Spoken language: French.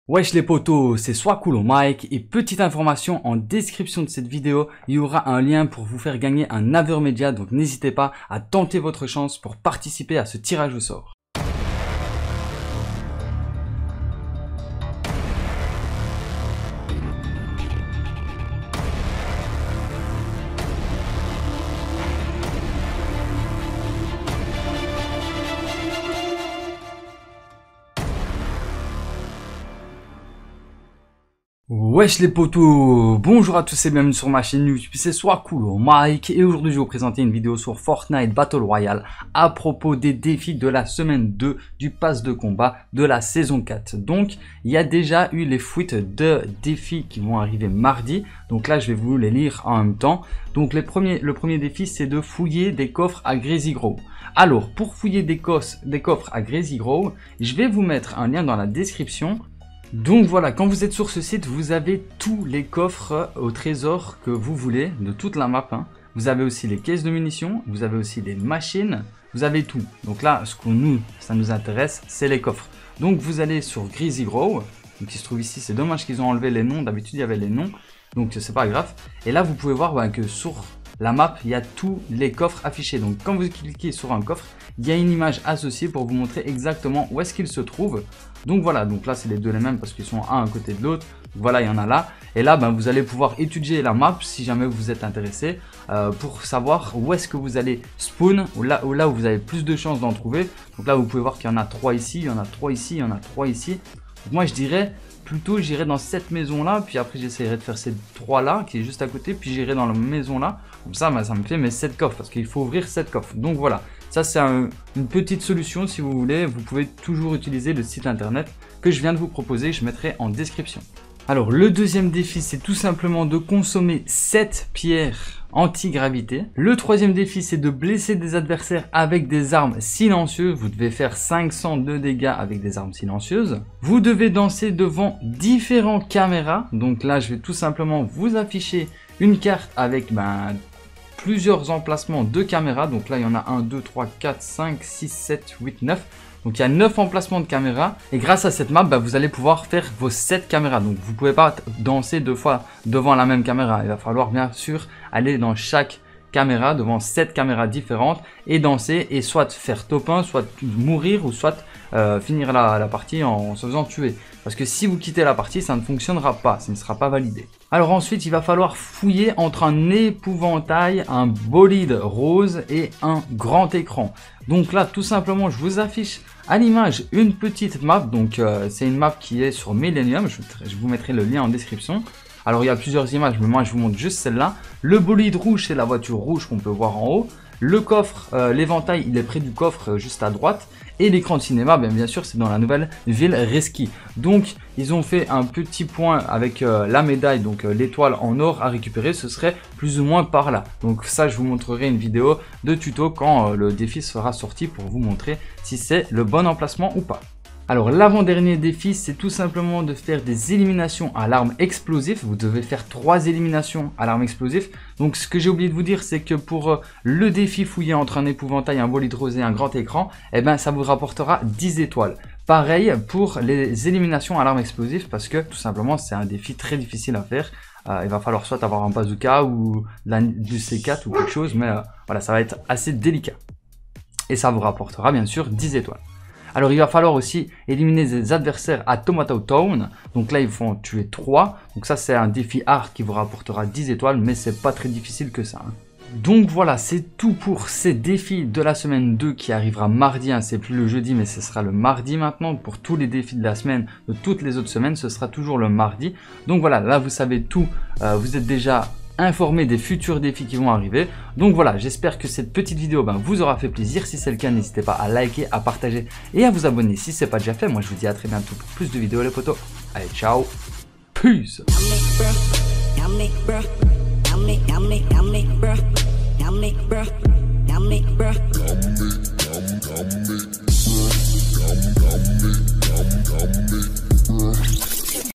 Wesh les potos, c'est Soiscool au mic et petite information en description de cette vidéo, il y aura un lien pour vous faire gagner un Avermedia, donc n'hésitez pas à tenter votre chance pour participer à ce tirage au sort. Wesh les potos, bonjour à tous et bienvenue sur ma chaîne YouTube, c'est Soiscool au mic et aujourd'hui je vais vous présenter une vidéo sur Fortnite Battle Royale à propos des défis de la semaine 2 du pass de combat de la saison 4. Donc il y a déjà eu les fuites de défis qui vont arriver mardi, donc là je vais vous les lire en même temps. Donc le premier défi c'est de fouiller des coffres à Crazy Grow. Alors pour fouiller des coffres à Crazy Grow, je vais vous mettre un lien dans la description. Donc voilà, quand vous êtes sur ce site, vous avez tous les coffres au trésor que vous voulez, de toute la map. Vous avez aussi les caisses de munitions, vous avez aussi les machines, vous avez tout. Donc là, ça nous intéresse, c'est les coffres. Donc vous allez sur Crazy Grow, qui se trouve ici, c'est dommage qu'ils ont enlevé les noms, d'habitude il y avait les noms, donc c'est pas grave. Et là vous pouvez voir que sur la map, il y a tous les coffres affichés. Donc quand vous cliquez sur un coffre, il y a une image associée pour vous montrer exactement où est-ce qu'il se trouve. Donc voilà, donc là c'est les deux les mêmes parce qu'ils sont un à côté de l'autre. Voilà, il y en a là. Et là, vous allez pouvoir étudier la map si jamais vous êtes intéressé pour savoir où est-ce que vous allez spawn, ou là où vous avez plus de chances d'en trouver. Donc là, vous pouvez voir qu'il y en a 3 ici, il y en a 3 ici, il y en a 3 ici. Donc moi, je dirais plutôt j'irai dans cette maison là, puis après j'essaierai de faire ces 3 là qui est juste à côté, puis j'irai dans la maison là. Comme ça, ça me fait mes 7 coffres parce qu'il faut ouvrir 7 coffres. Donc voilà. Ça c'est une petite solution si vous voulez, vous pouvez toujours utiliser le site internet que je viens de vous proposer, je mettrai en description. Alors le deuxième défi c'est tout simplement de consommer 7 pierres anti-gravité. Le troisième défi c'est de blesser des adversaires avec des armes silencieuses, vous devez faire 500 de dégâts avec des armes silencieuses. Vous devez danser devant différentes caméras, donc là je vais tout simplement vous afficher une carte avec plusieurs emplacements de caméras. Donc là il y en a 1, 2, 3, 4, 5, 6, 7, 8, 9. Donc il y a 9 emplacements de caméras. Et grâce à cette map, vous allez pouvoir faire vos 7 caméras. Donc vous ne pouvez pas danser 2 fois devant la même caméra. Il va falloir bien sûr aller dans chaque caméra, devant 7 caméras différentes et danser et soit faire top 1, soit mourir ou soit finir la partie en se faisant tuer. Parce que si vous quittez la partie, ça ne fonctionnera pas, ça ne sera pas validé. Alors ensuite, il va falloir fouiller entre un épouvantail, un bolide rose et un grand écran. Donc là, tout simplement, je vous affiche à l'image une petite map. Donc c'est une map qui est sur Millennium, je vous mettrai le lien en description. Alors il y a plusieurs images, mais moi je vous montre juste celle-là. Le bolide rouge, c'est la voiture rouge qu'on peut voir en haut. Le coffre, l'éventail, il est près du coffre juste à droite. Et l'écran de cinéma, bien sûr, c'est dans la nouvelle ville Reski. Donc, ils ont fait un petit point avec la médaille, donc l'étoile en or à récupérer. Ce serait plus ou moins par là. Donc ça, je vous montrerai une vidéo de tuto quand le défi sera sorti pour vous montrer si c'est le bon emplacement ou pas. Alors l'avant-dernier défi, c'est tout simplement de faire des éliminations à l'arme explosive. Vous devez faire 3 éliminations à l'arme explosive. Donc ce que j'ai oublié de vous dire, c'est que pour le défi fouillé entre un épouvantail, un bolide rose et un grand écran, ça vous rapportera 10 étoiles. Pareil pour les éliminations à l'arme explosive parce que tout simplement c'est un défi très difficile à faire. Il va falloir soit avoir un bazooka ou du C4 ou quelque chose, mais voilà, ça va être assez délicat. Et ça vous rapportera bien sûr 10 étoiles. Alors il va falloir aussi éliminer des adversaires à Tomato Town. Donc là il faut en tuer 3. Donc ça c'est un défi hard qui vous rapportera 10 étoiles. Mais c'est pas très difficile que ça. Donc voilà, c'est tout pour ces défis de la semaine 2 qui arrivera mardi. C'est plus le jeudi mais ce sera le mardi maintenant. Pour tous les défis de la semaine, de toutes les autres semaines, ce sera toujours le mardi. Donc voilà, là vous savez tout. Vous êtes déjà informé des futurs défis qui vont arriver. Donc voilà, j'espère que cette petite vidéo vous aura fait plaisir. Si c'est le cas, n'hésitez pas à liker, à partager et à vous abonner si ce n'est pas déjà fait. Moi je vous dis à très bientôt pour plus de vidéos les potos. Allez, ciao, peace.